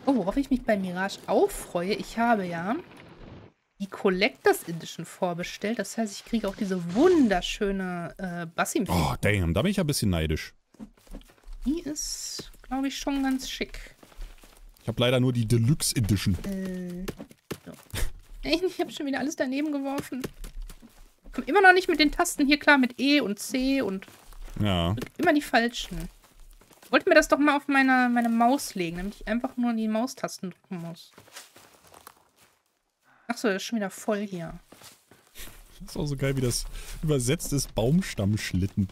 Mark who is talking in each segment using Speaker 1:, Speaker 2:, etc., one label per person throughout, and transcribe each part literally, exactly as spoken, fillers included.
Speaker 1: Oh, worauf ich mich bei Mirage auch freue, ich habe ja die Collectors Edition vorbestellt. Das heißt, ich kriege auch diese wunderschöne äh, Basim.
Speaker 2: Oh, damn, da bin ich ja ein bisschen neidisch.
Speaker 1: Die ist, glaube ich, schon ganz schick.
Speaker 2: Ich habe leider nur die Deluxe Edition.
Speaker 1: Äh, so. Ich habe schon wieder alles daneben geworfen. Ich komme immer noch nicht mit den Tasten hier klar, mit E und C und
Speaker 2: Ja.
Speaker 1: immer die falschen. Ich wollte mir das doch mal auf meine, meine Maus legen, damit ich einfach nur die Maustasten drücken muss. Achso, das ist schon wieder voll hier.
Speaker 2: Das ist auch so geil, wie das übersetzt ist. Baumstammschlitten.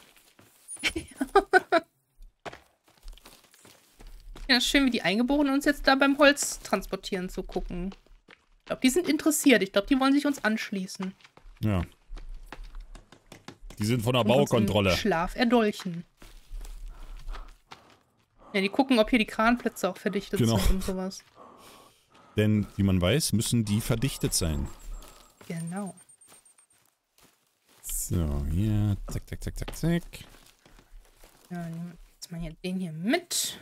Speaker 1: Ja, schön, wie die Eingeborenen uns jetzt da beim Holz transportieren zu gucken. Ich glaube, die sind interessiert. Ich glaube, die wollen sich uns anschließen.
Speaker 2: Ja. Die sind von der
Speaker 1: Und uns
Speaker 2: Baukontrolle.
Speaker 1: im Schlaf erdolchen. Ja, die gucken, ob hier die Kranplätze auch verdichtet
Speaker 2: Genau.
Speaker 1: sind und sowas.
Speaker 2: Denn, wie man weiß, müssen die verdichtet sein.
Speaker 1: Genau.
Speaker 2: So, hier. Zack, zack, zack, zack, zack.
Speaker 1: Ja, nehmen wir jetzt mal hier den hier mit.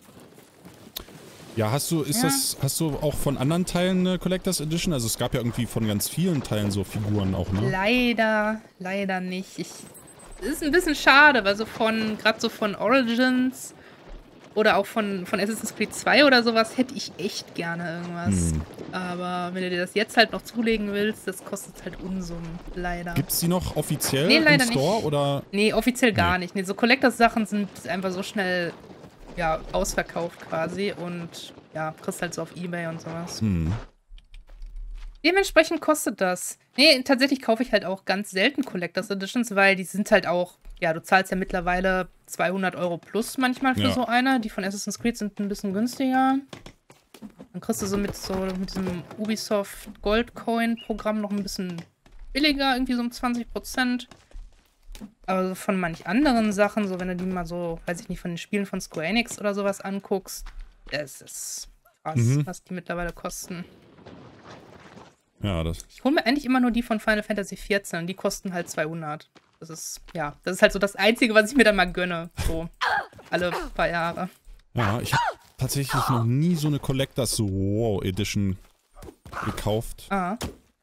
Speaker 2: Ja, hast du, ist
Speaker 1: Ja.
Speaker 2: das, hast du auch von anderen Teilen eine Collectors Edition? Also es gab ja irgendwie von ganz vielen Teilen so Figuren auch, ne?
Speaker 1: Leider, leider nicht. Ich, das ist ein bisschen schade, weil so von, gerade so von Origins oder auch von, von Assassin's Creed zwei oder sowas hätte ich echt gerne irgendwas.
Speaker 2: Hm.
Speaker 1: Aber wenn du dir das jetzt halt noch zulegen willst, das kostet halt Unsummen. Leider.
Speaker 2: Gibt's die noch offiziell
Speaker 1: Nee, leider
Speaker 2: im Store
Speaker 1: nicht.
Speaker 2: oder?
Speaker 1: Nee, offiziell gar
Speaker 2: Nee.
Speaker 1: nicht. Nee, so Collectors-Sachen sind einfach so schnell, ja, ausverkauft quasi. Und ja, kriegst halt so auf Ebay und sowas.
Speaker 2: Hm.
Speaker 1: Dementsprechend kostet das. Nee, tatsächlich kaufe ich halt auch ganz selten Collectors Editions, weil die sind halt auch, ja, du zahlst ja mittlerweile zweihundert Euro plus manchmal für
Speaker 2: Ja.
Speaker 1: so eine. Die von Assassin's Creed sind ein bisschen günstiger. Dann kriegst du so mit, so mit diesem Ubisoft Goldcoin-Programm noch ein bisschen billiger, irgendwie so um zwanzig Prozent. Aber so von manch anderen Sachen, so wenn du die mal so, weiß ich nicht, von den Spielen von Square Enix oder sowas anguckst, es ist krass,
Speaker 2: Mhm.
Speaker 1: was die mittlerweile kosten.
Speaker 2: Ja, das.
Speaker 1: Ich hole mir eigentlich immer nur die von Final Fantasy vierzehn und die kosten halt zweihundert. Das ist, ja, das ist halt so das Einzige, was ich mir dann mal gönne. So, alle paar Jahre.
Speaker 2: Ja, ich habe tatsächlich noch nie so eine Collectors Wow Edition gekauft.
Speaker 1: Ah.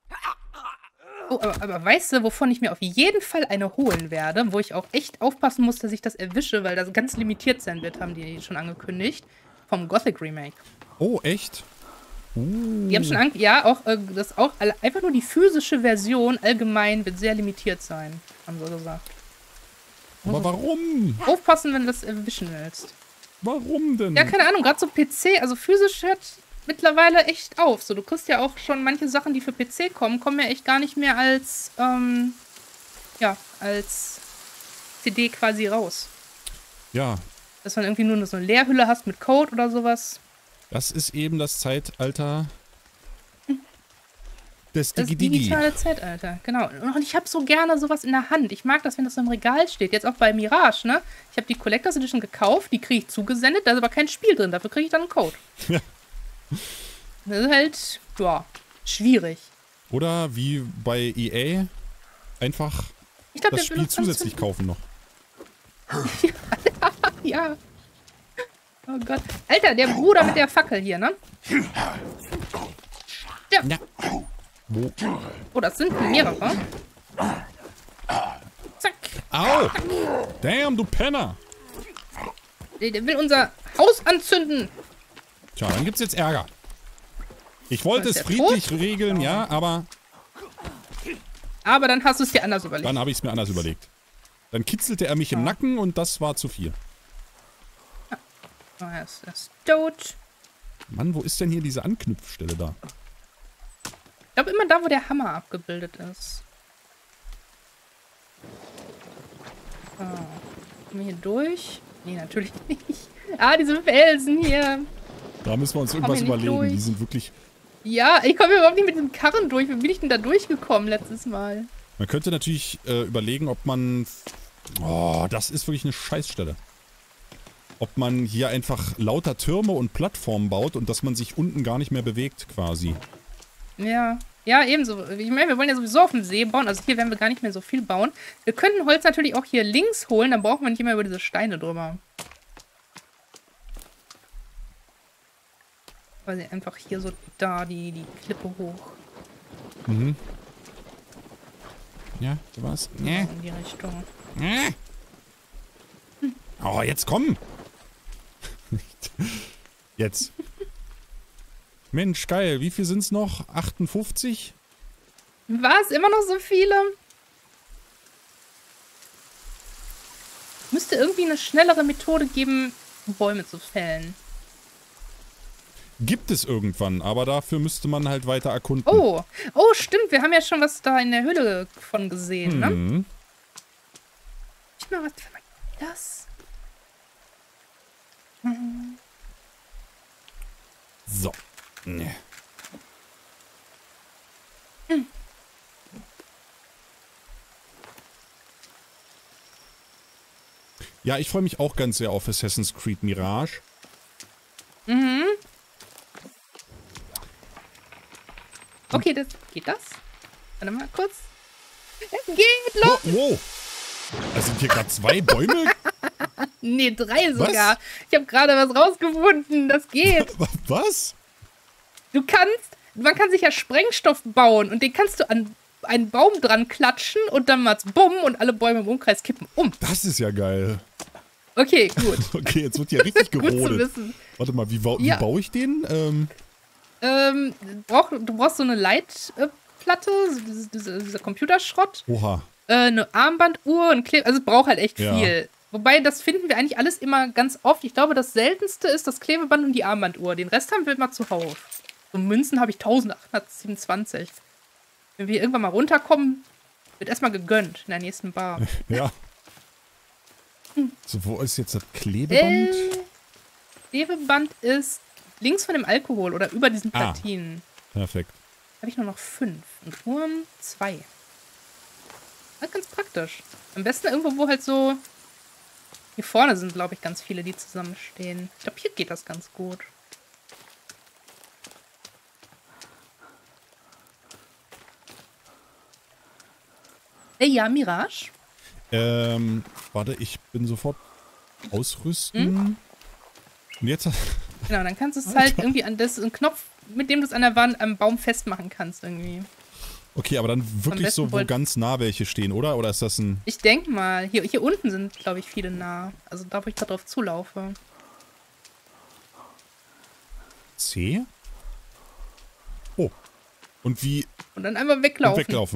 Speaker 1: Oh, aber, aber weißt du, wovon ich mir auf jeden Fall eine holen werde, wo ich auch echt aufpassen muss, dass ich das erwische, weil das ganz limitiert sein wird, haben die schon angekündigt. Vom Gothic Remake.
Speaker 2: Oh, echt? Uh.
Speaker 1: Die haben schon angekündigt, ja, auch, äh, das auch, alle- einfach nur die physische Version allgemein wird sehr limitiert sein, haben sie gesagt.
Speaker 2: Aber warum?
Speaker 1: Aufpassen, wenn du das erwischen willst.
Speaker 2: Warum denn?
Speaker 1: Ja, keine Ahnung, gerade so P C, also physisch hört mittlerweile echt auf. So, du kriegst ja auch schon manche Sachen, die für P C kommen, kommen ja echt gar nicht mehr als, ähm, ja, als C D quasi raus.
Speaker 2: Ja,
Speaker 1: Dass man irgendwie nur so eine Leerhülle hast mit Code oder sowas.
Speaker 2: das ist eben das Zeitalter des
Speaker 1: Das
Speaker 2: Digi-Digi.
Speaker 1: digitale Zeitalter, genau. Und ich habe so gerne sowas in der Hand. Ich mag das, wenn das so im Regal steht. Jetzt auch bei Mirage, ne? Ich habe die Collectors Edition gekauft, die kriege ich zugesendet, da ist aber kein Spiel drin, dafür kriege ich dann einen Code.
Speaker 2: Ja.
Speaker 1: Das ist halt, ja, schwierig.
Speaker 2: Oder wie bei E A einfach
Speaker 1: Ich glaube,
Speaker 2: das
Speaker 1: der
Speaker 2: Spiel
Speaker 1: will uns ganz
Speaker 2: zusätzlich kaufen noch.
Speaker 1: Ja. Oh Gott. Alter, der Bruder mit der Fackel hier, ne? Ja.
Speaker 2: Ja. Wo?
Speaker 1: Oh, das sind mehrere. Zack.
Speaker 2: Au! Damn, du Penner!
Speaker 1: Der, der will unser Haus anzünden.
Speaker 2: Tja, dann gibt's jetzt Ärger. Ich wollte
Speaker 1: Ist
Speaker 2: es
Speaker 1: der
Speaker 2: friedlich regeln, ja, aber
Speaker 1: Aber dann hast du es dir anders überlegt.
Speaker 2: dann habe ich es mir anders überlegt. Dann kitzelte er mich im
Speaker 1: Ja.
Speaker 2: Nacken und das war zu viel.
Speaker 1: Oh, er ist, er ist tot.
Speaker 2: Mann, wo ist denn hier diese Anknüpfstelle da?
Speaker 1: Ich glaube immer da, wo der Hammer abgebildet ist. So. Kommen wir hier durch? Nee, natürlich nicht. Ah, diese Felsen hier.
Speaker 2: Da müssen wir uns irgendwas
Speaker 1: hier nicht
Speaker 2: überlegen.
Speaker 1: durch.
Speaker 2: Die sind wirklich...
Speaker 1: Ja, ich komme überhaupt nicht mit dem Karren durch. Wie bin ich denn da durchgekommen letztes Mal?
Speaker 2: Man könnte natürlich äh, überlegen, ob man... Oh, das ist wirklich eine Scheißstelle. Ob man hier einfach lauter Türme und Plattformen baut und dass man sich unten gar nicht mehr bewegt quasi.
Speaker 1: Ja, ja, ebenso. Ich meine, wir wollen ja sowieso auf dem See bauen. Also hier werden wir gar nicht mehr so viel bauen. Wir könnten Holz natürlich auch hier links holen. Dann brauchen wir nicht mehr über diese Steine drüber. Weil sie einfach hier so da die, die Klippe hoch.
Speaker 2: Mhm. Ja, du warst. Nee.
Speaker 1: In die Richtung.
Speaker 2: Nee. Oh, jetzt komm! Jetzt. Mensch, geil. Wie viel sind's noch? achtundfünfzig?
Speaker 1: Was? Immer noch so viele? Müsste irgendwie eine schnellere Methode geben, Bäume zu fällen.
Speaker 2: Gibt es irgendwann, aber dafür müsste man halt weiter erkunden.
Speaker 1: Oh, oh, stimmt. Wir haben ja schon was da in der Höhle von gesehen, ne?
Speaker 2: Mhm.
Speaker 1: Ich mal was. Das. Mhm.
Speaker 2: So. Nee.
Speaker 1: Hm.
Speaker 2: Ja, ich freue mich auch ganz sehr auf Assassin's Creed Mirage.
Speaker 1: Mhm. Okay, das geht das? Warte mal kurz. Es geht los!
Speaker 2: Wow, wow. Also sind hier gerade zwei Bäume?
Speaker 1: Nee, drei sogar.
Speaker 2: Was?
Speaker 1: Ich habe gerade was rausgefunden. Das geht.
Speaker 2: Was?
Speaker 1: Du kannst, man kann sich ja Sprengstoff bauen und den kannst du an einen Baum dran klatschen und dann macht's bumm und alle Bäume im Umkreis kippen um.
Speaker 2: Das ist ja geil.
Speaker 1: Okay, gut.
Speaker 2: Okay, jetzt wird hier richtig
Speaker 1: Gut zu
Speaker 2: gerodet.
Speaker 1: wissen.
Speaker 2: Warte mal, wie, bau
Speaker 1: Ja.
Speaker 2: wie baue ich den? Ähm,
Speaker 1: Ähm, brauch, du brauchst so eine Leitplatte, so diese, diese, dieser Computerschrott,
Speaker 2: oha.
Speaker 1: äh, eine Armbanduhr, ein Kleb... Also es braucht halt echt
Speaker 2: Ja.
Speaker 1: viel. Wobei, das finden wir eigentlich alles immer ganz oft. Ich glaube, das seltenste ist das Klebeband und die Armbanduhr. Den Rest haben wir immer zuhauf. So Münzen habe ich eintausendachthundertsiebenundzwanzig. Wenn wir irgendwann mal runterkommen, wird erstmal gegönnt in der nächsten Bar.
Speaker 2: Ja. So, wo ist jetzt das Klebeband?
Speaker 1: Äh, Klebeband ist links von dem Alkohol oder über diesen
Speaker 2: Ah.
Speaker 1: Platinen.
Speaker 2: Perfekt.
Speaker 1: Habe ich nur noch fünf. Und Uhren zwei. Das ist ganz praktisch. Am besten irgendwo, wo halt so... Hier vorne sind, glaube ich, ganz viele, die zusammenstehen. Ich glaube, hier geht das ganz gut. Ey, ja, Mirage.
Speaker 2: Ähm, warte, ich bin sofort ausrüsten.
Speaker 1: Hm?
Speaker 2: Und jetzt...
Speaker 1: Genau, dann kannst du es halt irgendwie an... Das ist ein Knopf, mit dem du es an der Wand am Baum festmachen kannst irgendwie.
Speaker 2: Okay, aber dann wirklich
Speaker 1: besten
Speaker 2: so, wo
Speaker 1: wollt-
Speaker 2: ganz nah welche stehen, oder? Oder ist das ein...
Speaker 1: Ich denke mal, hier, hier unten sind, glaube ich, viele nah. Also da, wo ich gerade drauf zulaufe.
Speaker 2: C? Oh. Und wie...
Speaker 1: Und dann einfach
Speaker 2: Und
Speaker 1: weglaufen.
Speaker 2: weglaufen.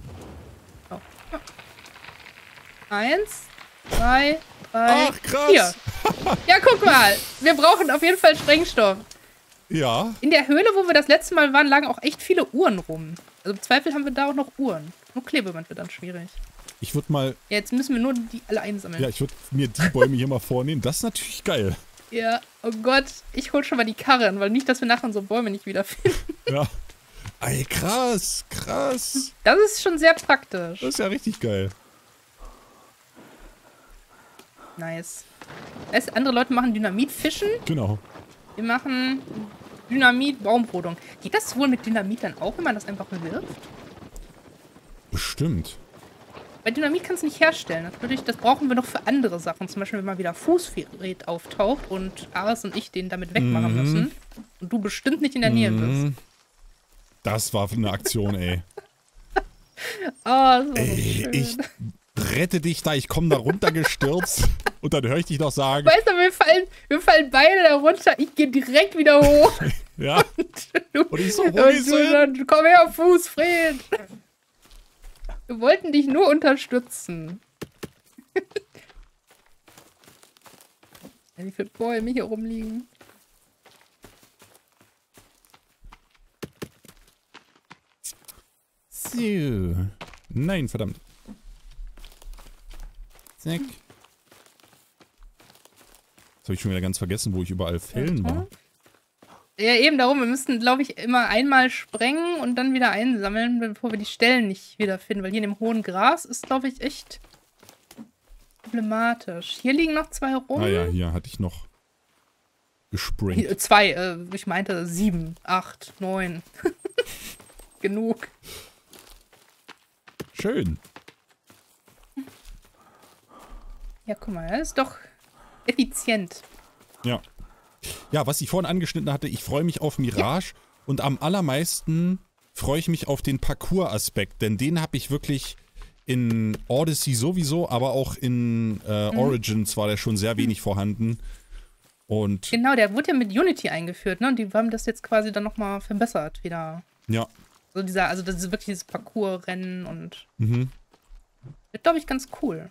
Speaker 1: Eins, zwei, drei,
Speaker 2: Ach, krass.
Speaker 1: vier. Ja, guck mal. Wir brauchen auf jeden Fall Sprengstoff.
Speaker 2: Ja.
Speaker 1: In der Höhle, wo wir das letzte Mal waren, lagen auch echt viele Uhren rum. Also im Zweifel haben wir da auch noch Uhren. Nur Klebeband wird dann schwierig.
Speaker 2: Ich würde mal...
Speaker 1: Ja, jetzt müssen wir nur die alle einsammeln.
Speaker 2: Ja, ich würde mir die Bäume hier mal vornehmen. Das ist natürlich geil.
Speaker 1: Ja, oh Gott. Ich hol schon mal die Karren, weil nicht, dass wir nachher unsere Bäume nicht wiederfinden.
Speaker 2: Ja. Ey, krass. Krass.
Speaker 1: Das ist schon sehr praktisch.
Speaker 2: Das ist ja richtig geil.
Speaker 1: Nice. Weißt, andere Leute machen Dynamitfischen.
Speaker 2: Genau.
Speaker 1: Wir machen Dynamit-Baumrodung. Geht das wohl mit Dynamit dann auch, wenn man das einfach wirft?
Speaker 2: Bestimmt.
Speaker 1: Bei Dynamit kannst du nicht herstellen. Natürlich, das brauchen wir noch für andere Sachen. Zum Beispiel, wenn mal wieder Fußgerät auftaucht und Ares und ich den damit wegmachen
Speaker 2: Mhm.
Speaker 1: müssen. Und du bestimmt nicht in der Nähe bist.
Speaker 2: Mhm. Das war eine Aktion, ey.
Speaker 1: Oh, das war so
Speaker 2: Ey,
Speaker 1: schön.
Speaker 2: ich rette dich da. Ich komme da runtergestürzt. Und dann höre ich dich noch sagen...
Speaker 1: Weißt du, wir fallen, wir fallen beide da runter. Ich gehe direkt wieder hoch.
Speaker 2: Ja.
Speaker 1: Du,
Speaker 2: Und ich so,
Speaker 1: und
Speaker 2: wo gehst
Speaker 1: du
Speaker 2: du hin?
Speaker 1: dann, komm her, Fußfried. Wir wollten dich nur unterstützen. Wie viele Bäume hier rumliegen.
Speaker 2: So. Nein, verdammt. Zack. Jetzt habe ich schon wieder ganz vergessen, wo ich überall fällen war.
Speaker 1: Ja, eben darum. Wir müssten, glaube ich, immer einmal sprengen und dann wieder einsammeln, bevor wir die Stellen nicht wiederfinden. Weil hier in dem hohen Gras ist, glaube ich, echt problematisch. Hier liegen noch zwei rum.
Speaker 2: Ah ja, hier hatte ich noch gespringt.
Speaker 1: Hier, zwei, äh, ich meinte sieben, acht, neun. Genug.
Speaker 2: Schön.
Speaker 1: Ja, guck mal, das ist doch effizient.
Speaker 2: Ja. Ja, was ich vorhin angeschnitten hatte, ich freue mich auf Mirage ja. und am allermeisten freue ich mich auf den Parcours-Aspekt, denn den habe ich wirklich in Odyssey sowieso, aber auch in äh, mhm. Origins war der schon sehr wenig mhm. vorhanden. Und
Speaker 1: genau, der wurde ja mit Unity eingeführt, ne? Und die haben das jetzt quasi dann nochmal verbessert wieder.
Speaker 2: Ja.
Speaker 1: So dieser, also das ist wirklich dieses Parcours-Rennen und
Speaker 2: mhm.
Speaker 1: wird, glaube ich, ganz cool.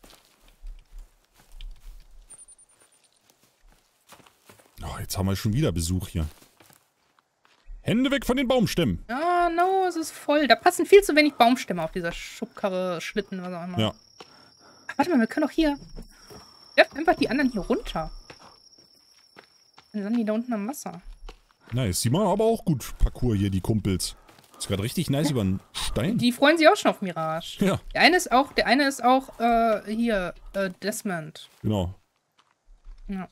Speaker 2: Oh, jetzt haben wir schon wieder Besuch hier. Hände weg von den Baumstämmen.
Speaker 1: Ah, no, es ist voll. Da passen viel zu wenig Baumstämme auf dieser Schubkarre, Schlitten, was auch immer.
Speaker 2: Ja.
Speaker 1: Ach, warte mal, wir können doch hier... Werft einfach die anderen hier runter. Dann landen die da unten am Wasser.
Speaker 2: Nice. Die machen aber auch gut Parcours hier, die Kumpels. Ist gerade richtig nice ja. über einen Stein.
Speaker 1: Die freuen sich auch schon auf Mirage.
Speaker 2: Ja.
Speaker 1: Der eine ist auch, der eine ist auch, äh, hier, äh, Desmond.
Speaker 2: Genau.
Speaker 1: Ja.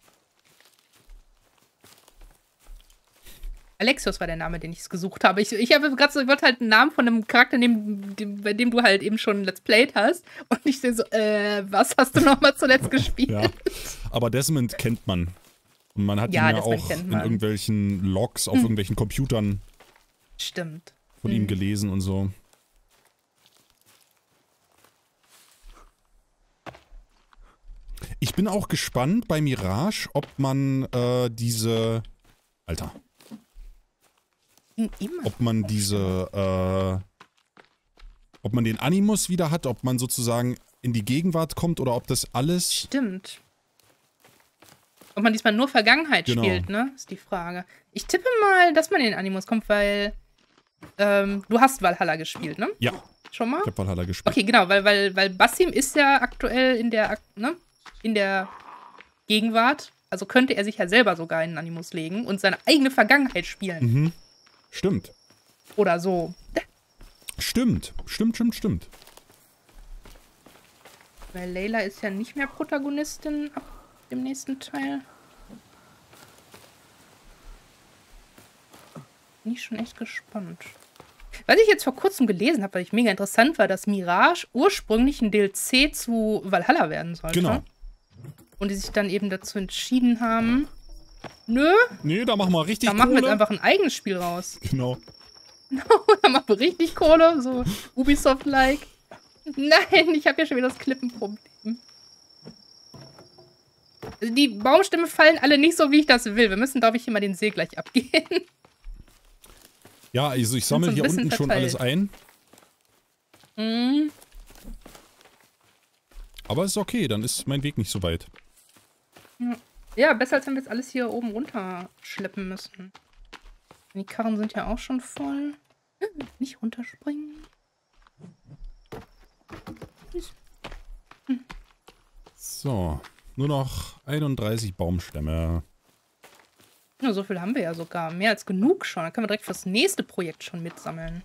Speaker 1: Alexios war der Name, den ich gesucht habe. Ich, ich habe gerade so, ich wollte halt einen Namen von einem Charakter nehmen, dem, bei dem du halt eben schon Let's Played hast. Und ich sehe so, äh, was hast du nochmal zuletzt gespielt?
Speaker 2: Ja, aber Desmond kennt man. Und man hat
Speaker 1: ja,
Speaker 2: ihn ja auch in irgendwelchen Logs auf hm. irgendwelchen Computern
Speaker 1: Stimmt.
Speaker 2: von hm. ihm gelesen und so. Ich bin auch gespannt bei Mirage, ob man äh, diese... Alter. Ob man diese, äh, ob man den Animus wieder hat, ob man sozusagen in die Gegenwart kommt oder ob das alles...
Speaker 1: Stimmt. Ob man diesmal nur Vergangenheit
Speaker 2: genau.
Speaker 1: spielt, ne? Ist die Frage. Ich tippe mal, dass man in den Animus kommt, weil ähm, du hast Valhalla gespielt, ne?
Speaker 2: Ja.
Speaker 1: Schon mal?
Speaker 2: Ich hab Valhalla gespielt.
Speaker 1: Okay, genau, weil, weil, weil Basim ist ja aktuell in der, ne? In der Gegenwart. Also könnte er sich ja selber sogar in den Animus legen und seine eigene Vergangenheit spielen.
Speaker 2: Mhm. Stimmt.
Speaker 1: Oder so.
Speaker 2: Stimmt. Stimmt, stimmt, stimmt.
Speaker 1: Weil Layla ist ja nicht mehr Protagonistin ab dem nächsten Teil. Bin ich schon echt gespannt. Was ich jetzt vor kurzem gelesen habe, weil ich mega interessant war, dass Mirage ursprünglich ein D L C zu Valhalla werden sollte.
Speaker 2: Genau.
Speaker 1: Und die sich dann eben dazu entschieden haben, nö.
Speaker 2: Nee, da machen wir richtig
Speaker 1: Kohle. Da machen
Speaker 2: Kohle.
Speaker 1: wir jetzt einfach ein eigenes Spiel raus.
Speaker 2: Genau.
Speaker 1: Da machen wir richtig Kohle, so Ubisoft-like. Nein, ich habe ja schon wieder das Klippenproblem. Also die Baumstämme fallen alle nicht so, wie ich das will. Wir müssen, glaube ich, hier mal den See gleich abgehen.
Speaker 2: Ja, also ich sammle so hier unten verteilt. schon alles ein.
Speaker 1: Mhm.
Speaker 2: Aber ist okay, dann ist mein Weg nicht so weit.
Speaker 1: Ja, besser als wenn wir jetzt alles hier oben runter schleppen müssen. Die Karren sind ja auch schon voll. Nicht runterspringen. Hm.
Speaker 2: So, nur noch einunddreißig Baumstämme.
Speaker 1: Ja, so viel haben wir ja sogar. Mehr als genug schon. Dann können wir direkt fürs nächste Projekt schon mitsammeln.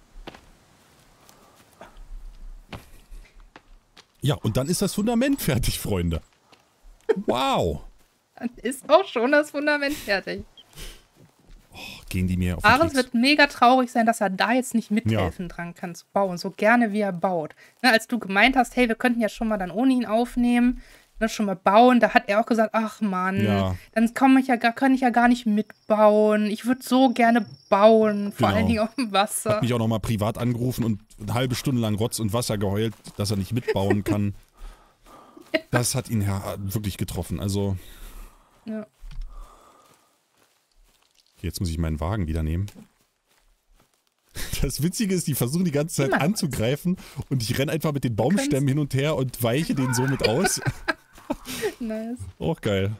Speaker 2: Ja, und dann ist das Fundament fertig, Freunde. Wow.
Speaker 1: Dann ist auch schon das Fundament fertig.
Speaker 2: Oh, gehen die mir auf den
Speaker 1: Ahrens
Speaker 2: Keks.
Speaker 1: wird mega traurig sein, dass er da jetzt nicht mithelfen
Speaker 2: ja.
Speaker 1: dran kann zu bauen. So gerne wie er baut. Ne, als du gemeint hast, hey, wir könnten ja schon mal dann ohne ihn aufnehmen, ne, schon mal bauen, da hat er auch gesagt, ach Mann,
Speaker 2: ja.
Speaker 1: dann komme ich ja gar, kann ich ja gar nicht mitbauen. Ich würde so gerne bauen, vor
Speaker 2: genau.
Speaker 1: allen Dingen auf dem Wasser.
Speaker 2: Hat mich auch noch mal privat angerufen und eine halbe Stunde lang Rotz und Wasser geheult, dass er nicht mitbauen kann. ja. Das hat ihn ja wirklich getroffen. Also.
Speaker 1: Ja.
Speaker 2: Jetzt muss ich meinen Wagen wieder nehmen. Das Witzige ist, die versuchen die ganze Zeit
Speaker 1: Immer
Speaker 2: anzugreifen und ich renne einfach mit den Baumstämmen hin und her und weiche den somit aus.
Speaker 1: Nice.
Speaker 2: Auch geil.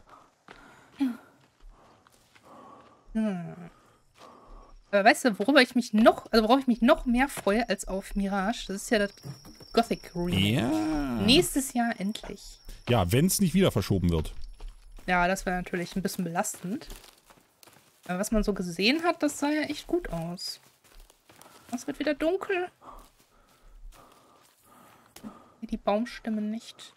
Speaker 1: Hm. Aber weißt du, worüber ich mich noch, also worauf ich mich noch mehr freue als auf Mirage? Das ist ja das Gothic Remake.
Speaker 2: Ja.
Speaker 1: Nächstes Jahr endlich.
Speaker 2: Ja, wenn es nicht wieder verschoben wird.
Speaker 1: Ja, das wäre natürlich ein bisschen belastend. Aber was man so gesehen hat, das sah ja echt gut aus. Es wird wieder dunkel. Die Baumstämme nicht.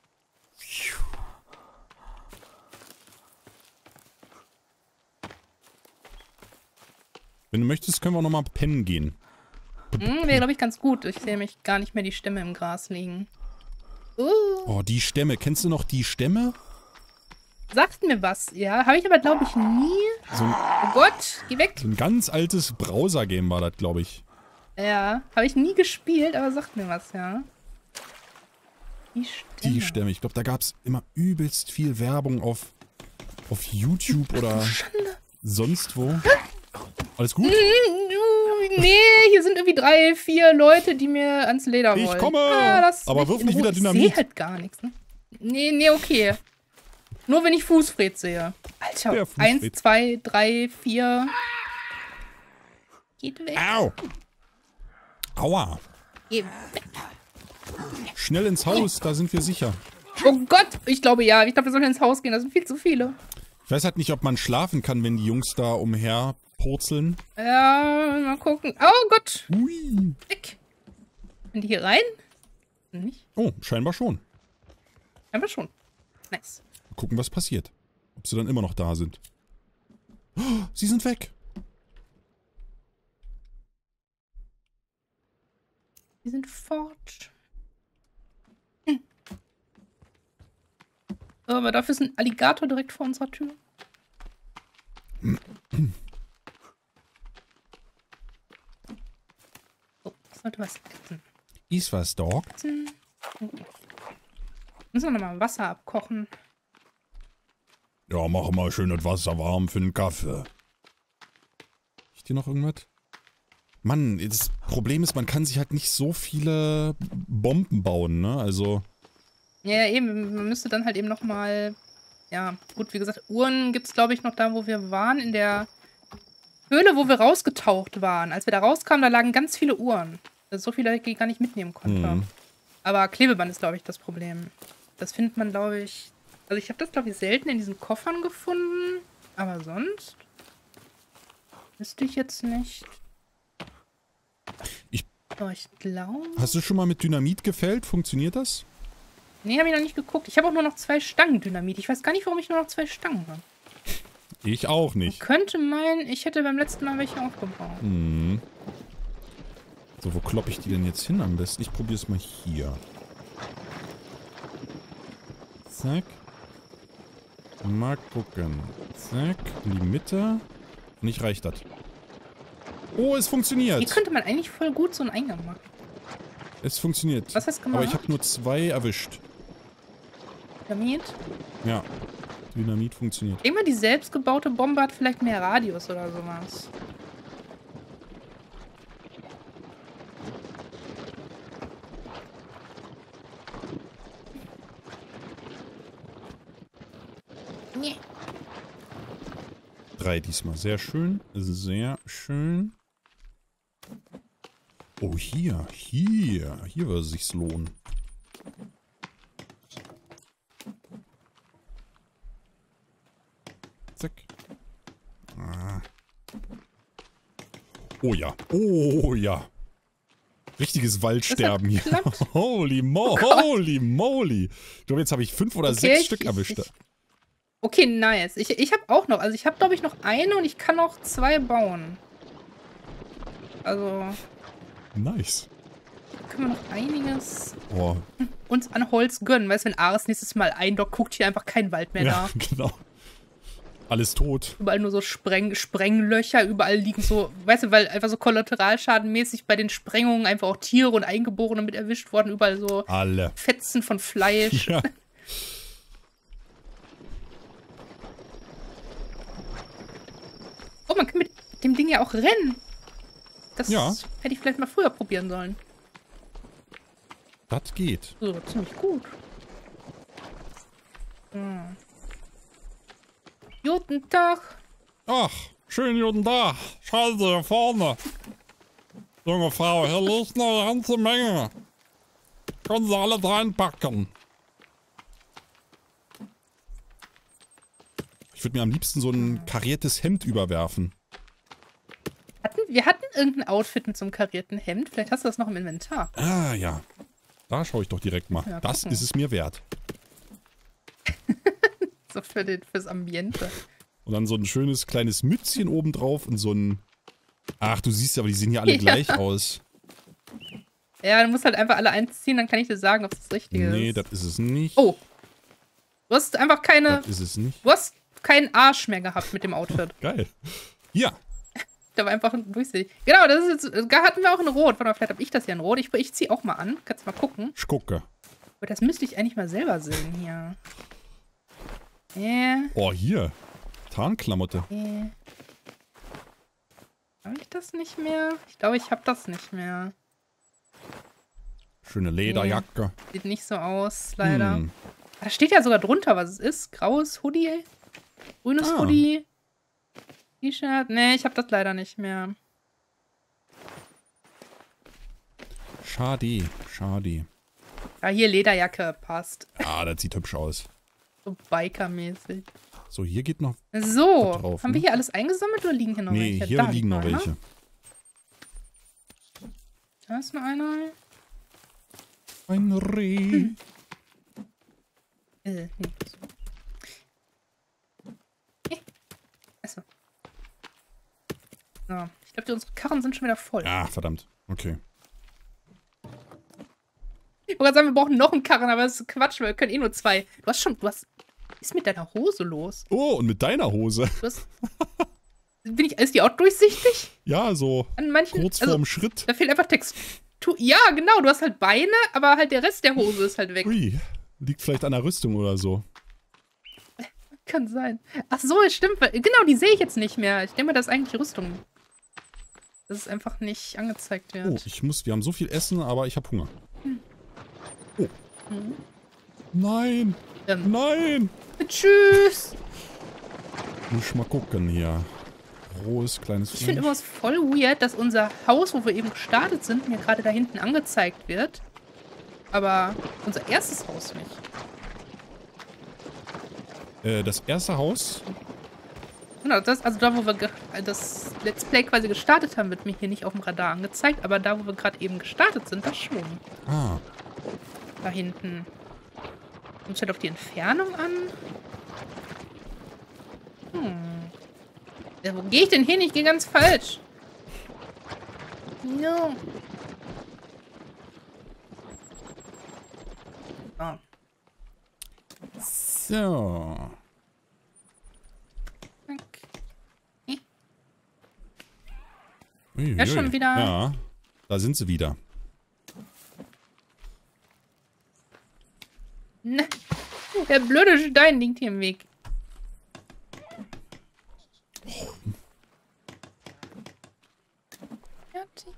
Speaker 2: Wenn du möchtest, können wir noch mal pennen gehen.
Speaker 1: Hm, wäre, glaube ich, ganz gut. Ich sehe mich gar nicht mehr die Stämme im Gras liegen. Uh.
Speaker 2: Oh, die Stämme. Kennst du noch die Stämme?
Speaker 1: Sagt mir was, ja. Habe ich aber, glaube ich, nie.
Speaker 2: So ein,
Speaker 1: Oh Gott, geh weg.
Speaker 2: so ein ganz altes Browser-Game war das, glaube ich.
Speaker 1: Ja, habe ich nie gespielt, aber sagt mir was, ja. Die Stämme.
Speaker 2: Die Stämme. Ich glaube, da gab es immer übelst viel Werbung auf, auf YouTube oder sonst wo. Alles gut?
Speaker 1: Nee, hier sind irgendwie drei, vier Leute, die mir ans Leder wollen.
Speaker 2: Ich komme!
Speaker 1: Ah, lass
Speaker 2: aber
Speaker 1: mich
Speaker 2: wirf
Speaker 1: in
Speaker 2: nicht
Speaker 1: Ruhe.
Speaker 2: wieder Dynamit.
Speaker 1: Ich sehe halt gar nichts, ne? Nee, nee, okay. Nur wenn ich Fußfred sehe. Alter,
Speaker 2: Der
Speaker 1: eins,
Speaker 2: Fußfred.
Speaker 1: zwei, drei, vier. Geht weg.
Speaker 2: Au! Aua!
Speaker 1: Geh weg.
Speaker 2: Schnell ins Haus, da sind wir sicher.
Speaker 1: Oh Gott, ich glaube ja. Ich glaube, wir sollen ins Haus gehen. Das sind viel zu viele.
Speaker 2: Ich weiß halt nicht, ob man schlafen kann, wenn die Jungs da umherpurzeln.
Speaker 1: Ja, mal gucken. Oh Gott.
Speaker 2: Hui.
Speaker 1: Weg. Sind die hier rein? Nicht?
Speaker 2: Oh, scheinbar schon.
Speaker 1: Aber schon. Nice.
Speaker 2: Mal gucken, was passiert. Ob sie dann immer noch da sind. Oh, sie sind weg.
Speaker 1: Die sind fort. Hm. Aber dafür ist ein Alligator direkt vor unserer Tür. So, ich sollte was essen.
Speaker 2: Ist was, Dog?
Speaker 1: Essen. Oh. Müssen wir nochmal Wasser abkochen.
Speaker 2: Ja, mach mal schön das Wasser warm für den Kaffee. Ich dir noch irgendwas? Mann, das Problem ist, man kann sich halt nicht so viele Bomben bauen, ne? Also.
Speaker 1: Ja, eben. Man müsste dann halt eben nochmal. Ja, gut, wie gesagt, Uhren gibt es, glaube ich, noch da, wo wir waren. In der Höhle, wo wir rausgetaucht waren. Als wir da rauskamen, da lagen ganz viele Uhren. Das ist so viele, die ich gar nicht mitnehmen konnte.
Speaker 2: Mhm.
Speaker 1: Aber Klebeband ist, glaube ich, das Problem. Das findet man, glaube ich. Also, ich habe das, glaube ich, selten in diesen Koffern gefunden. Aber sonst. Wüsste ich jetzt nicht.
Speaker 2: Ich.
Speaker 1: Aber ich glaube.
Speaker 2: Hast du schon mal mit Dynamit gefällt? Funktioniert das?
Speaker 1: Nee, habe ich noch nicht geguckt. Ich habe auch nur noch zwei Stangen Dynamit. Ich weiß gar nicht, warum ich nur noch zwei Stangen habe.
Speaker 2: Ich auch
Speaker 1: Man
Speaker 2: nicht.
Speaker 1: könnte meinen, ich hätte beim letzten Mal welche aufgebaut.
Speaker 2: Hm. So, wo kloppe ich die denn jetzt hin am besten? Ich probiere es mal hier. Zack. Mal gucken. Zack. In die Mitte. Nicht reicht das. Oh, es funktioniert.
Speaker 1: Hier könnte man eigentlich voll gut so einen Eingang machen.
Speaker 2: Es funktioniert.
Speaker 1: Was hast du gemacht?
Speaker 2: Aber ich habe nur zwei erwischt.
Speaker 1: Dynamit?
Speaker 2: Ja. Dynamit funktioniert.
Speaker 1: Ich denke mal, die selbstgebaute Bombe hat vielleicht mehr Radius oder sowas. Nee.
Speaker 2: Drei diesmal. Sehr schön. Sehr schön. Oh, hier. Hier. Hier würde es sich lohnen. Zack. Ah. Oh ja. Oh ja. Richtiges Waldsterben hier. Holy mo
Speaker 1: Oh
Speaker 2: holy moly. Ich glaube, jetzt habe ich fünf oder
Speaker 1: Okay,
Speaker 2: sechs
Speaker 1: ich-
Speaker 2: Stück
Speaker 1: ich-
Speaker 2: erwischt.
Speaker 1: ich- Okay, nice. Ich, ich habe auch noch, also ich habe glaube ich noch eine und ich kann noch zwei bauen. Also
Speaker 2: Nice.
Speaker 1: können wir noch einiges
Speaker 2: Oh.
Speaker 1: uns an Holz gönnen. Weißt du, wenn Ares nächstes Mal eindockt, guckt hier einfach kein Wald mehr
Speaker 2: Ja,
Speaker 1: nach.
Speaker 2: genau. Alles tot.
Speaker 1: Überall nur so Spreng Sprenglöcher, überall liegen so, weißt du, weil einfach so kollateralschadenmäßig bei den Sprengungen einfach auch Tiere und Eingeborene mit erwischt worden, überall so
Speaker 2: Alle.
Speaker 1: Fetzen von Fleisch.
Speaker 2: Ja.
Speaker 1: Oh, man kann mit dem Ding ja auch rennen. Das
Speaker 2: Ja.
Speaker 1: hätte ich vielleicht mal früher probieren sollen.
Speaker 2: Das geht.
Speaker 1: So, ziemlich gut. Hm. Guten Tag.
Speaker 2: Ach, schönen guten Tag. Schauen Sie hier vorne. Junge Frau, hier liegt eine ganze Menge. Können Sie alle reinpacken. Ich würde mir am liebsten so ein kariertes Hemd überwerfen.
Speaker 1: Hatten, wir hatten irgendein Outfit mit so einem karierten Hemd. Vielleicht hast du das noch im Inventar.
Speaker 2: Ah, ja. Da schaue ich doch direkt mal.
Speaker 1: Ja,
Speaker 2: das
Speaker 1: gucken.
Speaker 2: ist es mir wert.
Speaker 1: So für den, fürs Ambiente.
Speaker 2: Und dann so ein schönes kleines Mützchen obendrauf und so ein... Ach, du siehst ja, aber die sehen ja alle
Speaker 1: Ja.
Speaker 2: gleich aus.
Speaker 1: Ja, du musst halt einfach alle einziehen, dann kann ich dir sagen, ob es das Richtige
Speaker 2: Nee,
Speaker 1: ist.
Speaker 2: das ist es nicht.
Speaker 1: Oh. Du hast einfach keine...
Speaker 2: Das ist es nicht.
Speaker 1: Du hast keinen Arsch mehr gehabt mit dem Outfit.
Speaker 2: Geil. Ja.
Speaker 1: Da war einfach ein Durchsicht. Genau, das ist jetzt... Da hatten wir auch in Rot. Warte mal, vielleicht habe ich das ja in Rot. Ich, ich zieh auch mal an. Kannst mal gucken.
Speaker 2: Ich gucke.
Speaker 1: Aber das müsste ich eigentlich mal selber sehen hier. Äh.
Speaker 2: Oh, hier. Tarnklamotte.
Speaker 1: Äh. Habe ich das nicht mehr? Ich glaube, ich habe das nicht mehr.
Speaker 2: Schöne Lederjacke.
Speaker 1: Nee, sieht nicht so aus, leider.
Speaker 2: Hm.
Speaker 1: Da steht ja sogar drunter, was es ist. Graues Hoodie. Grünes
Speaker 2: Ah.
Speaker 1: Hoodie. T-Shirt. Nee, ich habe das leider nicht mehr.
Speaker 2: Schade. Schade.
Speaker 1: Ja, hier Lederjacke. Passt.
Speaker 2: Ah, das sieht hübsch aus.
Speaker 1: So Biker-mäßig.
Speaker 2: So, hier geht noch...
Speaker 1: So.
Speaker 2: drauf,
Speaker 1: Haben
Speaker 2: ne?
Speaker 1: wir hier alles eingesammelt oder liegen hier noch
Speaker 2: Nee,
Speaker 1: welche?
Speaker 2: hier
Speaker 1: Da
Speaker 2: liegen noch
Speaker 1: einer.
Speaker 2: welche.
Speaker 1: Da ist noch einer.
Speaker 2: Ein Reh.
Speaker 1: Hm. Äh, nee. Eh. Achso. So. Ich glaube, unsere Karren sind schon wieder voll.
Speaker 2: Ah, verdammt. Okay.
Speaker 1: Ich wollte gerade sagen, wir brauchen noch einen Karren, aber das ist Quatsch, weil wir können eh nur zwei. Du hast schon, du hast, was ist mit deiner Hose los?
Speaker 2: Oh, und mit deiner Hose.
Speaker 1: Du hast, bin ich, ist die auch durchsichtig?
Speaker 2: Ja, so
Speaker 1: An manchen,
Speaker 2: kurz
Speaker 1: also,
Speaker 2: vorm Schritt.
Speaker 1: da fehlt einfach Textur. Ja, genau, du hast halt Beine, aber halt der Rest der Hose ist halt weg.
Speaker 2: Ui, liegt vielleicht an der Rüstung oder so.
Speaker 1: Kann sein. Ach so, es stimmt. Genau, die sehe ich jetzt nicht mehr. Ich denke mal, das ist eigentlich Rüstung. Dass es einfach nicht angezeigt wird.
Speaker 2: Oh, ich muss, wir haben so viel Essen, aber ich habe Hunger.
Speaker 1: Hm.
Speaker 2: Oh.
Speaker 1: Hm.
Speaker 2: Nein,
Speaker 1: Ähm,
Speaker 2: nein.
Speaker 1: Tschüss.
Speaker 2: Muss ich mal gucken hier. Rohes, kleines
Speaker 1: Ich finde
Speaker 2: Fleisch.
Speaker 1: immer es voll weird, dass unser Haus, wo wir eben gestartet sind, mir gerade da hinten angezeigt wird. Aber unser erstes Haus nicht.
Speaker 2: Äh, das erste Haus.
Speaker 1: Genau, das, also da, wo wir ge- das Let's Play quasi gestartet haben, wird mir hier nicht auf dem Radar angezeigt. Aber da, wo wir gerade eben gestartet sind, das schon.
Speaker 2: Ah.
Speaker 1: Da hinten. Kommt halt auf die Entfernung an. Hm. Ja, wo gehe ich denn hin? Ich gehe ganz falsch. No. Oh.
Speaker 2: So.
Speaker 1: Okay.
Speaker 2: Ui,
Speaker 1: Ja, schon
Speaker 2: ui.
Speaker 1: wieder-
Speaker 2: Ja, da sind sie wieder.
Speaker 1: Ne. Der blöde Stein liegt hier im Weg. Fertig.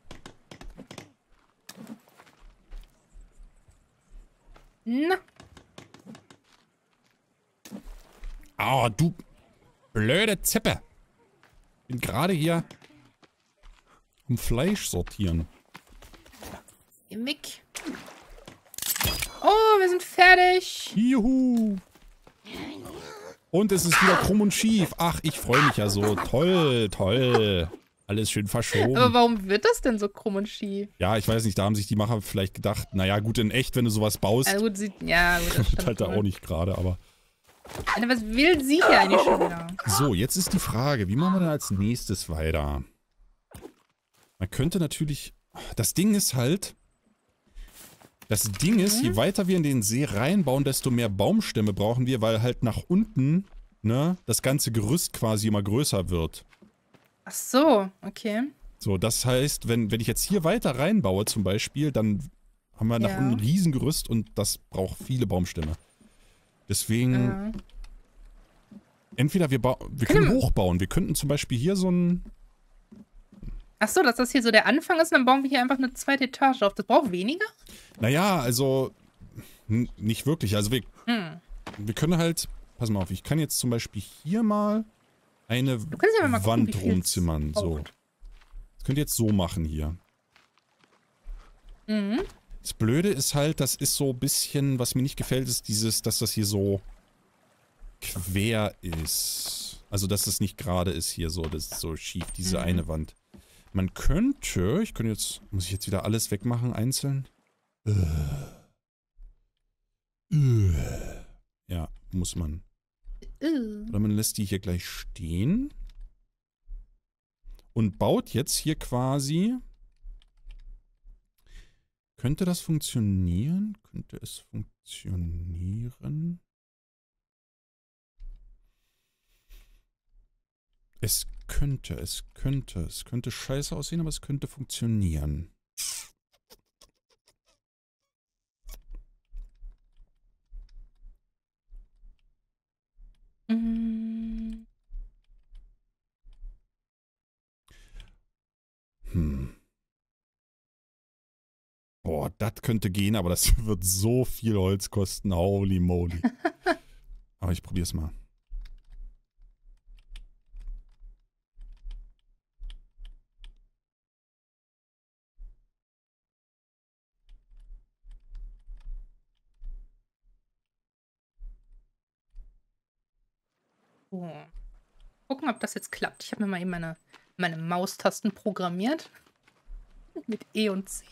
Speaker 1: Na.
Speaker 2: Ah, du blöde Zippe. Bin gerade hier am Fleisch sortieren.
Speaker 1: Geh weg. Oh, wir sind fertig.
Speaker 2: Juhu. Und es ist wieder krumm und schief. Ach, ich freue mich ja so. Toll, toll. Alles schön verschoben.
Speaker 1: Aber warum wird das denn so krumm und schief?
Speaker 2: Ja, ich weiß nicht, da haben sich die Macher vielleicht gedacht, naja, gut, in echt, wenn du sowas baust,
Speaker 1: Also gut, sieht. Ja, gut, das
Speaker 2: wird
Speaker 1: stimmt.
Speaker 2: halt da
Speaker 1: wohl.
Speaker 2: auch nicht gerade, aber...
Speaker 1: Alter, was will sie hier eigentlich schon wieder?
Speaker 2: So, jetzt ist die Frage, wie machen wir denn als nächstes weiter? Man könnte natürlich... Das Ding ist halt... Das Ding ist, je weiter wir in den See reinbauen, desto mehr Baumstämme brauchen wir, weil halt nach unten, ne, das ganze Gerüst quasi immer größer wird.
Speaker 1: Ach so, okay.
Speaker 2: So, das heißt, wenn, wenn ich jetzt hier weiter reinbaue zum Beispiel, dann haben wir nach
Speaker 1: Ja.
Speaker 2: unten ein Riesengerüst und das braucht viele Baumstämme. Deswegen,
Speaker 1: Ja.
Speaker 2: entweder wir, bau wir
Speaker 1: Können
Speaker 2: können
Speaker 1: wir-
Speaker 2: hochbauen. Wir könnten zum Beispiel hier so ein...
Speaker 1: Ach so, dass das hier so der Anfang ist, dann bauen wir hier einfach eine zweite Etage auf. Das braucht weniger?
Speaker 2: Naja, also n- nicht wirklich. Also wir,
Speaker 1: Hm.
Speaker 2: wir können halt... Pass mal auf, ich kann jetzt zum Beispiel hier mal eine
Speaker 1: Du kannst ja mal gucken,
Speaker 2: Wand
Speaker 1: wie viel es
Speaker 2: rumzimmern. So.
Speaker 1: braucht.
Speaker 2: Das könnt ihr jetzt so machen hier.
Speaker 1: Mhm.
Speaker 2: Das Blöde ist halt, das ist so ein bisschen, was mir nicht gefällt, ist dieses, dass das hier so quer ist. Also, dass das nicht gerade ist hier so, das ist so schief, diese
Speaker 1: Mhm.
Speaker 2: eine Wand. Man könnte, ich könnte jetzt, muss ich jetzt wieder alles wegmachen, einzeln? Äh. Äh. Ja, muss man.
Speaker 1: Uh.
Speaker 2: Oder man lässt die hier gleich stehen. Und baut jetzt hier quasi... Könnte das funktionieren? Könnte es funktionieren? Es könnte, es könnte, es könnte scheiße aussehen, aber es könnte funktionieren.
Speaker 1: Mm.
Speaker 2: Hm. Boah, das könnte gehen, aber das wird so viel Holz kosten. Holy moly. Aber ich probier's mal.
Speaker 1: So. Gucken, ob das jetzt klappt. Ich habe mir mal eben meine, meine Maustasten programmiert. Mit E und C.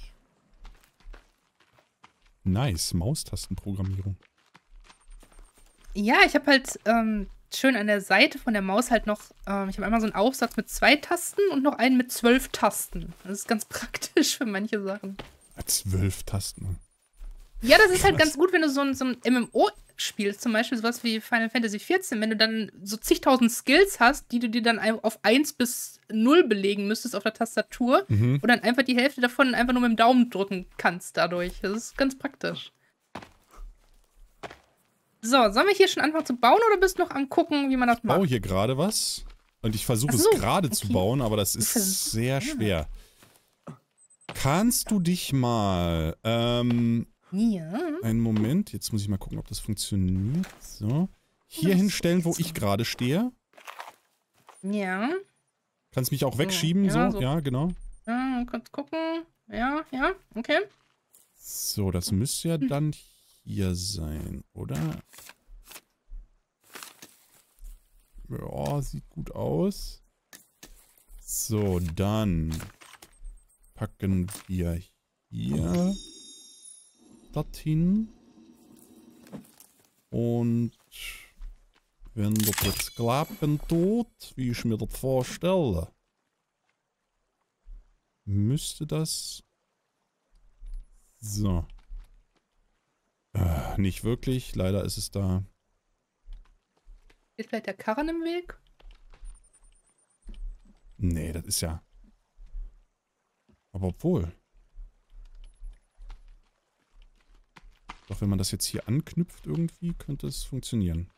Speaker 2: Nice, Maustastenprogrammierung.
Speaker 1: Ja, ich habe halt ähm, schön an der Seite von der Maus halt noch, ähm, ich habe einmal so einen Aufsatz mit zwei Tasten und noch einen mit zwölf Tasten. Das ist ganz praktisch für manche Sachen.
Speaker 2: Zwölf Tasten.
Speaker 1: Ja, das ist
Speaker 2: Krass.
Speaker 1: halt ganz gut, wenn du so ein, so ein M M O spielst, zum Beispiel sowas wie Final Fantasy vierzehn, wenn du dann so zigtausend Skills hast, die du dir dann auf eins bis null belegen müsstest auf der Tastatur
Speaker 2: Mhm.
Speaker 1: und dann einfach die Hälfte davon einfach nur mit dem Daumen drücken kannst dadurch. Das ist ganz praktisch. So, sollen wir hier schon anfangen zu bauen oder bist du noch am gucken, wie man das
Speaker 2: Ich baue
Speaker 1: macht?
Speaker 2: hier gerade was und ich versuche
Speaker 1: Ach so,
Speaker 2: es gerade
Speaker 1: okay.
Speaker 2: zu bauen, aber das
Speaker 1: Versuch-
Speaker 2: ist sehr schwer. Kannst du dich mal, ähm,
Speaker 1: Ja.
Speaker 2: einen Moment, jetzt muss ich mal gucken, ob das funktioniert. So. Hier hinstellen, wo ich gerade stehe.
Speaker 1: Ja.
Speaker 2: Kannst mich auch wegschieben,
Speaker 1: ja,
Speaker 2: so.
Speaker 1: so.
Speaker 2: Ja, genau.
Speaker 1: Ja, kurz gucken. Ja, ja, okay.
Speaker 2: So, das müsste ja dann hier sein, oder? Ja, sieht gut aus. So, dann packen wir hier dorthin. Und wenn das jetzt klappen tut, wie ich mir das vorstelle, müsste das... So. Äh, nicht wirklich. Leider ist es da...
Speaker 1: Ist vielleicht der Karren im Weg?
Speaker 2: Nee, das ist ja... Aber obwohl... Doch wenn man das jetzt hier anknüpft irgendwie, könnte es funktionieren.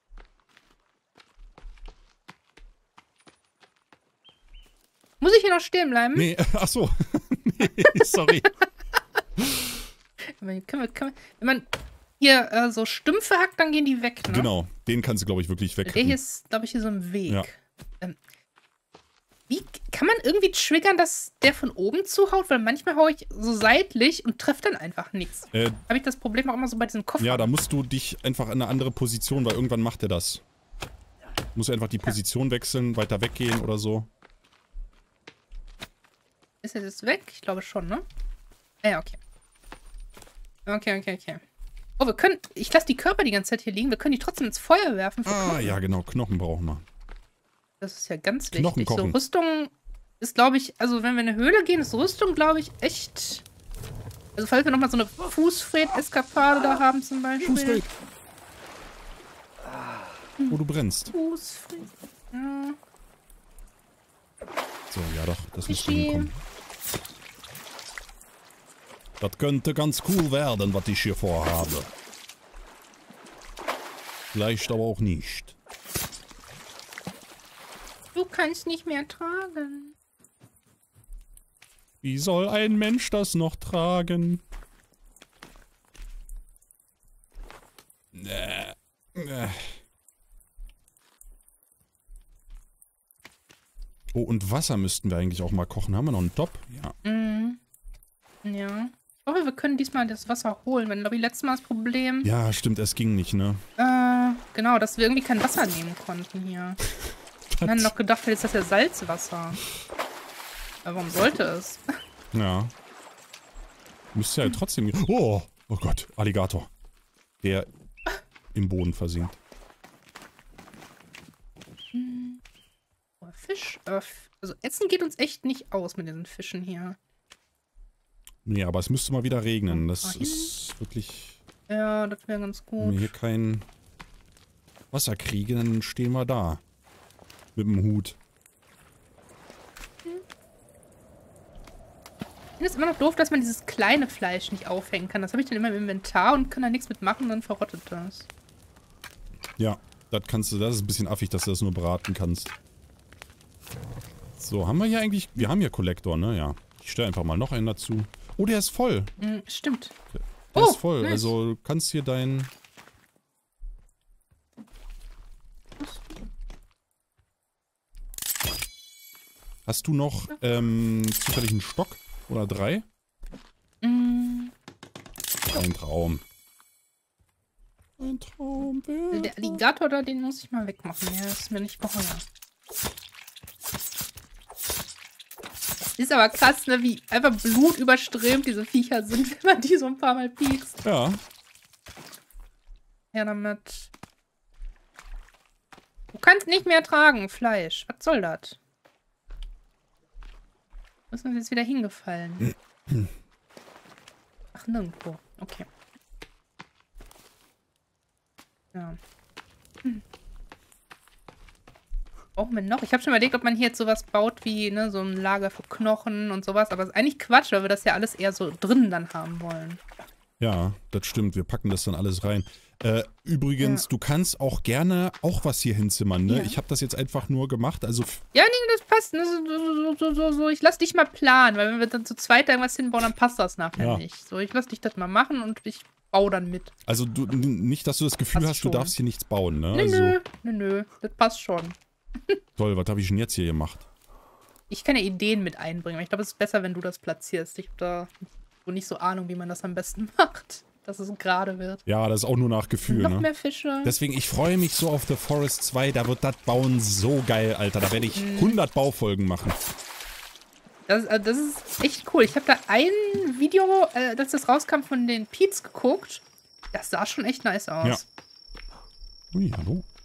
Speaker 1: Muss ich hier noch stehen bleiben?
Speaker 2: Nee, ach so. Nee, sorry.
Speaker 1: Können wir, können wir, können wir, wenn man hier äh, so Stümpfe hackt, dann gehen die weg, ne?
Speaker 2: Genau, den kannst du, glaube ich, wirklich weg.
Speaker 1: Der hier ist, glaube ich, hier so im Weg.
Speaker 2: Ja.
Speaker 1: Ähm, wie kann man irgendwie triggern, dass der von oben zuhaut? Weil manchmal haue ich so seitlich und treffe dann einfach nichts.
Speaker 2: Äh,
Speaker 1: Habe ich das Problem auch immer so bei diesen Koffern.
Speaker 2: ja, da musst du dich einfach in eine andere Position, weil irgendwann macht er das. Musst du einfach die Position wechseln, weiter weggehen oder so.
Speaker 1: Ist er jetzt weg? Ich glaube schon, ne? Ah, ja, okay. Okay, okay, okay. Oh, wir können... Ich lasse die Körper die ganze Zeit hier liegen. Wir können die trotzdem ins Feuer werfen. Für
Speaker 2: Ah,
Speaker 1: Knochen.
Speaker 2: ja, genau. Knochen brauchen wir.
Speaker 1: Das ist ja ganz
Speaker 2: Knochen
Speaker 1: wichtig. So,
Speaker 2: kochen.
Speaker 1: Rüstung ist, glaube ich... Also, wenn wir in eine Höhle gehen, ist Rüstung, glaube ich, echt... Also, falls wir nochmal so eine Fußfred-Eskapade da haben zum Beispiel.
Speaker 2: Fußfred. Wo du brennst.
Speaker 1: Fußfred. Ja.
Speaker 2: So, ja doch, das müsste
Speaker 1: Fischi.
Speaker 2: hinkommen. Das könnte ganz cool werden, was ich hier vorhabe. Vielleicht aber auch nicht.
Speaker 1: Du kannst nicht mehr tragen.
Speaker 2: Wie soll ein Mensch das noch tragen? Äh, äh. Oh, und Wasser müssten wir eigentlich auch mal kochen. Haben wir noch einen Topf? Ja.
Speaker 1: Mhm. Ja. Ich hoffe, wir können diesmal das Wasser holen. Wenn, glaube ich, letztes Mal das Problem...
Speaker 2: Ja, stimmt, es ging nicht, ne?
Speaker 1: Äh, genau, dass wir irgendwie kein Wasser nehmen konnten hier. Wir haben noch gedacht, vielleicht ist das ja Salzwasser. Aber warum sollte es?
Speaker 2: Ja. Müsste ja trotzdem... Oh, oh Gott, Alligator. Der im Boden versinkt.
Speaker 1: Oh, Fisch. Äh, also Essen geht uns echt nicht aus mit diesen Fischen hier.
Speaker 2: Nee, aber es müsste mal wieder regnen. Das
Speaker 1: Mal hin.
Speaker 2: ist wirklich...
Speaker 1: Ja, das wäre ganz
Speaker 2: Wenn
Speaker 1: gut.
Speaker 2: wir hier kein Wasser kriegen, dann stehen wir da. Mit dem Hut.
Speaker 1: Ich finde es immer noch doof, dass man dieses kleine Fleisch nicht aufhängen kann. Das habe ich dann immer im Inventar und kann da nichts mitmachen und dann verrottet das.
Speaker 2: Ja, das kannst du, das ist ein bisschen affig, dass du das nur braten kannst. So, haben wir hier eigentlich, wir haben hier Kollektor, ne? Ja. Ich stelle einfach mal noch einen dazu. Oh, der ist voll.
Speaker 1: Mm, stimmt.
Speaker 2: Der
Speaker 1: oh,
Speaker 2: ist voll,
Speaker 1: nice.
Speaker 2: Also du kannst hier dein... Hast du noch ähm, zufällig einen Stock? Oder drei?
Speaker 1: Mm.
Speaker 2: Ein Traum. Ein Traum.
Speaker 1: Der Alligator da, den muss ich mal wegmachen. Der ist mir nicht geheuer. Ist aber krass, ne, wie einfach blutüberströmt diese Viecher sind, wenn man die so ein paar Mal piekst.
Speaker 2: Ja.
Speaker 1: Ja, damit. Du kannst nicht mehr tragen, Fleisch. Was soll das? Ist uns jetzt wieder hingefallen. Ach, nirgendwo. Okay. Ja. Hm. Brauchen wir noch? Ich habe schon überlegt, ob man hier jetzt sowas baut wie, ne, so ein Lager für Knochen und sowas. Aber das ist eigentlich Quatsch, weil wir das ja alles eher so drinnen dann haben wollen.
Speaker 2: Ja, das stimmt. Wir packen das dann alles rein. Äh, übrigens, ja. Du kannst auch gerne auch was hier hinzimmern, ne? Ja. Ich habe das jetzt einfach nur gemacht, also...
Speaker 1: Ja, nee, das passt. Ne? So, so, so, so. Ich lass dich mal planen, weil wenn wir dann zu zweit irgendwas hinbauen, dann passt das nachher ja. nicht. So, ich lass dich das mal machen und ich baue dann mit.
Speaker 2: Also du, nicht, dass du das Gefühl passt hast, schon. Du darfst hier nichts bauen, ne?
Speaker 1: Nö,
Speaker 2: also,
Speaker 1: nö, nö, nö. Das passt schon.
Speaker 2: Toll, was habe ich denn jetzt hier gemacht?
Speaker 1: Ich kann ja Ideen mit einbringen, aber ich glaube, es ist besser, wenn du das platzierst. Ich habe da nicht so Ahnung, wie man das am besten macht, dass es gerade wird.
Speaker 2: Ja, das ist auch nur nach Gefühl,
Speaker 1: noch
Speaker 2: ne?
Speaker 1: mehr Fische.
Speaker 2: Deswegen, ich freue mich so auf The Forest zwei, da wird das Bauen so geil, Alter. Da werde ich hm. hundert Baufolgen machen.
Speaker 1: Das, das ist echt cool. Ich habe da ein Video, äh, als das rauskam, von den Peeps geguckt. Das sah schon echt nice aus.
Speaker 2: Ja. Ui, hallo?